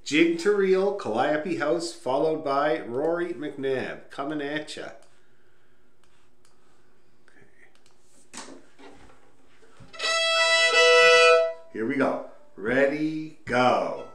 Jig to Reel, Calliope House, followed by Rory McNabb. Coming at ya. Here we go. Ready, go.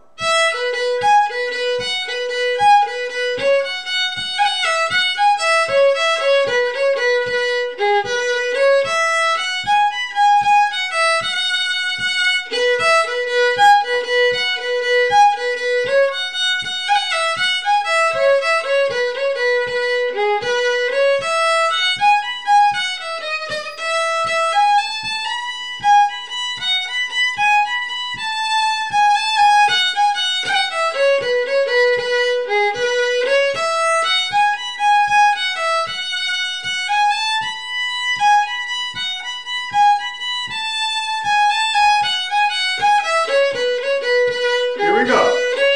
Here we go.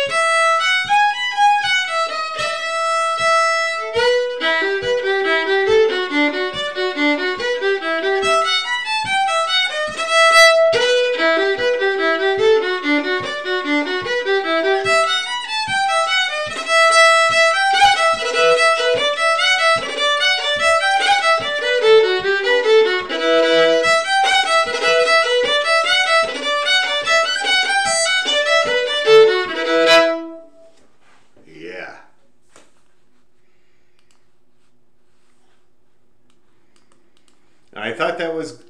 Yeah. I thought that was